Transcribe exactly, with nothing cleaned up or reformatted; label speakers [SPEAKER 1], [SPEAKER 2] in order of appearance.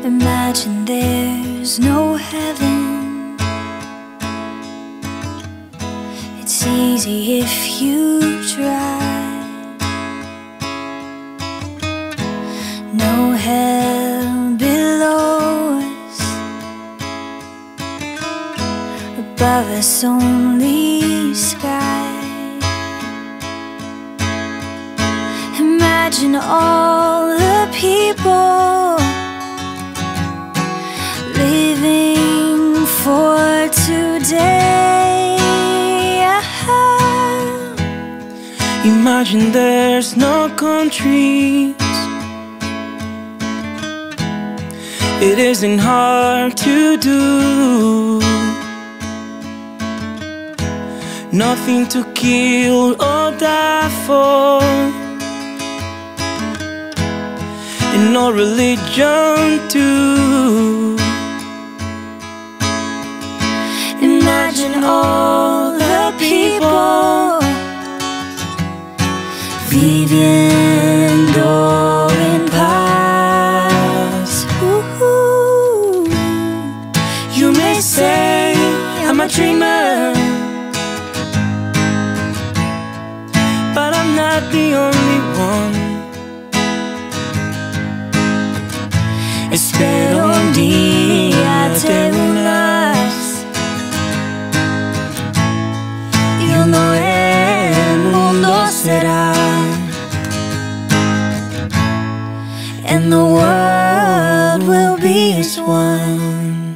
[SPEAKER 1] Imagine there's no heaven. It's easy if you try. No hell below us, above us only sky. Imagine all the people living for today.
[SPEAKER 2] Imagine there's no countries. It isn't hard to do. Nothing to kill or die for, and no religion too.
[SPEAKER 1] Imagine all the people viviendo en paz. Ooh.
[SPEAKER 2] You may say I'm a dreamer, but I'm not the only one.
[SPEAKER 1] Espero un día te unas y uno el mundo será, and the world will be as one.